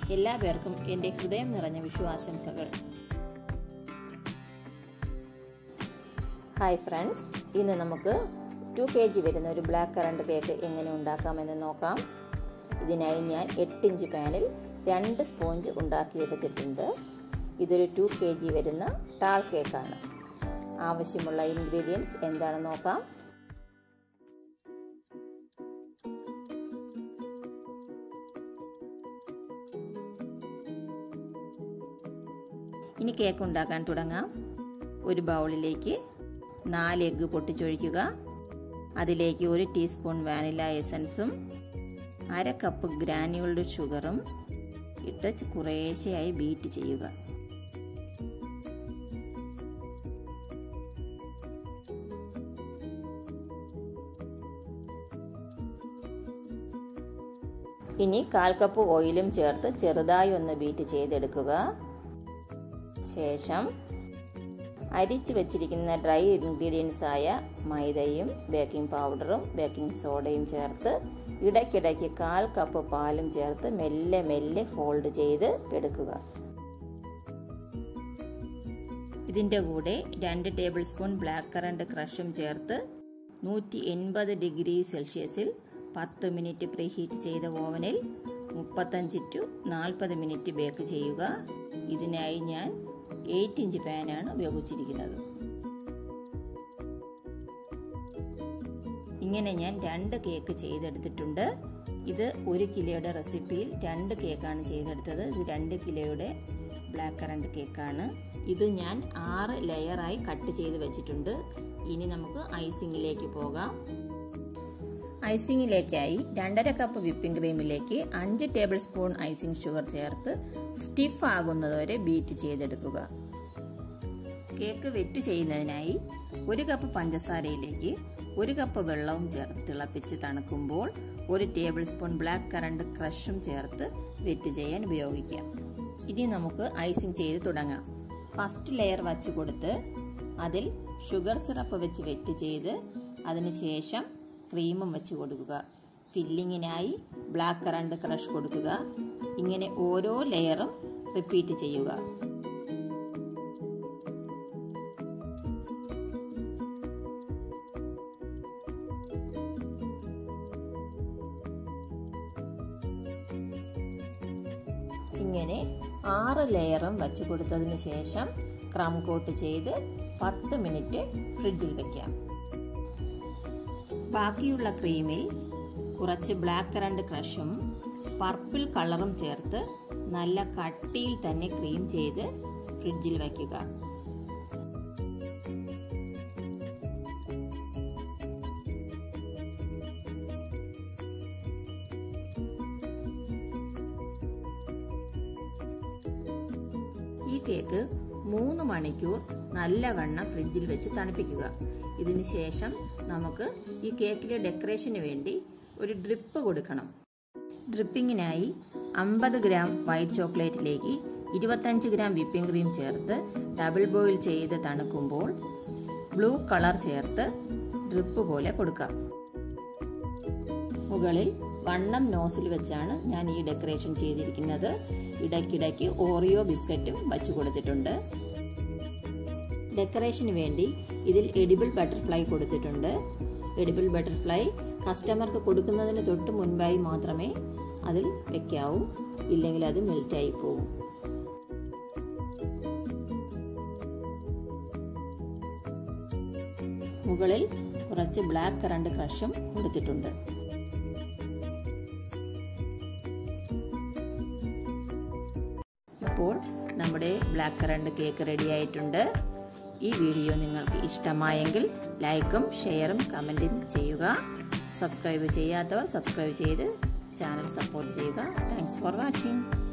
എല്ലാവർക്കും എൻ്റെ ഹൃദയം നിറഞ്ഞ വിഷു ആശംസകൾ. ഹായ് ഫ്രണ്ട്സ്, ഇന്ന് നമുക്ക് 2 kg വരുന്ന ഒരു ബ്ലാക്ക് കറണ്ട് കേക്ക് എങ്ങനെ ഉണ്ടാക്കാമെന്ന് നോക്കാം. ഇതിനായി ഞാൻ 8 ഇഞ്ച് പാനിൽ 2 സ്പോഞ്ച് ഉണ്ടാക്കിയെടുത്തിട്ടുണ്ട്. ഇതൊരു 2 kg വരുന്ന ടാൾ കേക്കാണ്. ആവശ്യമുള്ള ഇൻഗ്രീഡിയൻസ് എന്താണെന്ന് നോക്കാം. ഇനി കേക്ക് ഉണ്ടാക്കാൻ തുടങ്ങാം. ഒരു ബൗളിലേക്ക് 4 എഗ്ഗ് പൊട്ടിച്ചൊഴിക്കുക. അതിലേക്ക് 1 ടീസ്പൂൺ വാനില എസൻസും 1/2 കപ്പ് ഗ്രാനുവൽഡ് ഷുഗറും ഇട്ട് കുറേശ്ശെയായി ബീറ്റ് ചെയ്യുക. ഇനി 1/4 കപ്പ് ഓയിലും ചേർത്ത് ചെറുതായി ഒന്ന് ബീറ്റ് ചെയ്തെടുക്കുക. ശേഷം അരിച്ചു വെച്ചിരിക്കുന്ന ഡ്രൈ ഇൻഗ്രീഡിയൻസ് ആയ മൈദയും ബേക്കിംഗ് പൗഡറും ബേക്കിംഗ് സോഡയും ചേർത്ത് ഇടയ്ക്കിടയ്ക്ക് 1/4 കപ്പ് പാലും ചേർത്ത് മെല്ലെ മെല്ലെ ഫോൾഡ് ചെയ്ത് എടുക്കുക. ഇതിൻ്റെ കൂടെ 2 ടേബിൾ സ്പൂൺ ബ്ലാക്ക് കറണ്ട് ക്രഷും ചേർത്ത് 180 ഡിഗ്രി സെൽഷ്യസിൽ 10 മിനിറ്റ് പ്രീഹീറ്റ് ചെയ്ത ഓവനിൽ 35 to 40 മിനിറ്റ് ബേക്ക് ചെയ്യുക. ഇതിനായി ഞാൻ 8 ഇഞ്ച് പാനാണ് ഉപയോഗിച്ചിരിക്കുന്നത്. ഇങ്ങനെ ഞാൻ 2 കേക്ക് ചെയ്തെടുത്തിട്ടുണ്ട്. ഇത് 1 കിലോയുടെ റെസിപ്പിയിൽ 2 കേക്കാണ് ചെയ്തെടുത്തത്. ഇത് 2 കിലോയുടെ ബ്ലാക്ക് കറണ്ട് കേക്കാണ്. ഇത് ഞാൻ 6 ലെയറായി കട്ട് ചെയ്ത് വെച്ചിട്ടുണ്ട്. ഇനി നമുക്ക് ഐസിങ്ങിലേക്ക് പോകാം. ഐസിങ്ങിലേക്കായി 2.5 കപ്പ് വിപ്പിംഗ് ക്രീമിലേക്ക് 5 ടേബിൾ സ്പൂൺ ഐസിംഗ് ഷുഗർ ചേർത്ത് സ്റ്റിഫ് ആകുന്നതുവരെ ബീറ്റ് ചെയ്തെടുക്കുക. കേക്ക് വെറ്റ് ചെയ്യുന്നതിനായി 1 കപ്പ് പഞ്ചസാരയിലേക്ക് 1 കപ്പ് വെള്ളവും ചേർത്ത് തിളപ്പിച്ച് തണുക്കുമ്പോൾ 1 ടേബിൾ സ്പൂൺ ബ്ലാക്ക് കറണ്ട് ക്രഷും ചേർത്ത് വെറ്റ് ചെയ്യാൻ ഉപയോഗിക്കാം. ഇനി നമുക്ക് ഐസിംഗ് ചെയ്ത് തുടങ്ങാം. ഫസ്റ്റ് ലെയർ വച്ചു കൊടുത്ത് അതിൽ ഷുഗർ സിറപ്പ് വെച്ച് വെറ്റ് ചെയ്ത് അതിനുശേഷം ക്രീമും വെച്ച് കൊടുക്കുക. ഫില്ലിങ്ങിനായി ബ്ലാക്ക് കറണ്ട് ക്രഷ് കൊടുക്കുക. ഇങ്ങനെ ഓരോ ലെയറും റിപ്പീറ്റ് ചെയ്യുക. ഇങ്ങനെ 6 ലെയറും വച്ച് കൊടുത്തതിന് ശേഷം ക്രം കോട്ട് ചെയ്ത് 10 മിനിറ്റ് ഫ്രിഡ്ജിൽ വെക്കാം. ബാക്കിയുള്ള ക്രീമിൽ കുറച്ച് ബ്ലാക്ക് കറണ്ട് ക്രഷും പർപ്പിൾ കളറും ചേർത്ത് നല്ല കട്ടിയിൽ തന്നെ ക്രീം ചെയ്ത് ഫ്രിഡ്ജിൽ വയ്ക്കുക. ഈ കേക്ക് 3 മണിക്കൂർ നല്ലവണ്ണം ഫ്രിഡ്ജിൽ വെച്ച് തണുപ്പിക്കുക. ഇതിന് ശേഷം നമുക്ക് ഈ കേക്കിലെ ഡെക്കറേഷന് വേണ്ടി ഒരു ഡ്രിപ്പ് കൊടുക്കണം. ഡ്രിപ്പിങ്ങിനായി 50 ഗ്രാം വൈറ്റ് ചോക്ലേറ്റിലേക്ക് 25 ഗ്രാം വിപ്പിംഗ് ക്രീം ചേർത്ത് ഡബിൾ ബോയിൽ ചെയ്ത് തണുക്കുമ്പോൾ ബ്ലൂ കളർ ചേർത്ത് ഡ്രിപ്പ് പോലെ കൊടുക്കാം. മുകളിൽ വണ്ണം നോസിൽ വെച്ചാണ് ഞാൻ ഈ ഡെക്കറേഷൻ ചെയ്തിരിക്കുന്നത്. ഇടയ്ക്കിടയ്ക്ക് ഓറിയോ ബിസ്ക്കറ്റും വച്ചു കൊടുത്തിട്ടുണ്ട്. ഡെക്കറേഷന് വേണ്ടി ഇതിൽ എഡിബിൾ ബട്ടർഫ്ലൈ കൊടുത്തിട്ടുണ്ട്. എഡിബിൾ ബട്ടർഫ്ലൈ കസ്റ്റമർക്ക് കൊടുക്കുന്നതിന് തൊട്ട് മുൻപായി മാത്രമേ അതിൽ വെക്കാവൂ, ഇല്ലെങ്കിൽ അത് മെൽറ്റായി പോകും. മുകളിൽ കുറച്ച് ബ്ലാക്ക് കറണ്ട് ക്രഷും കൊടുത്തിട്ടുണ്ട്. ഇപ്പോൾ നമ്മുടെ ബ്ലാക്ക് കറണ്ട് കേക്ക് റെഡി ആയിട്ടുണ്ട്. ഈ വീഡിയോ നിങ്ങൾക്ക് ഇഷ്ടമായെങ്കിൽ ലൈക്കും ഷെയറും കമൻറ്റും ചെയ്യുക. സബ്സ്ക്രൈബ് ചെയ്യാത്തവർ സബ്സ്ക്രൈബ് ചെയ്ത് ചാനൽ സപ്പോർട്ട് ചെയ്യുക. Thanks for watching.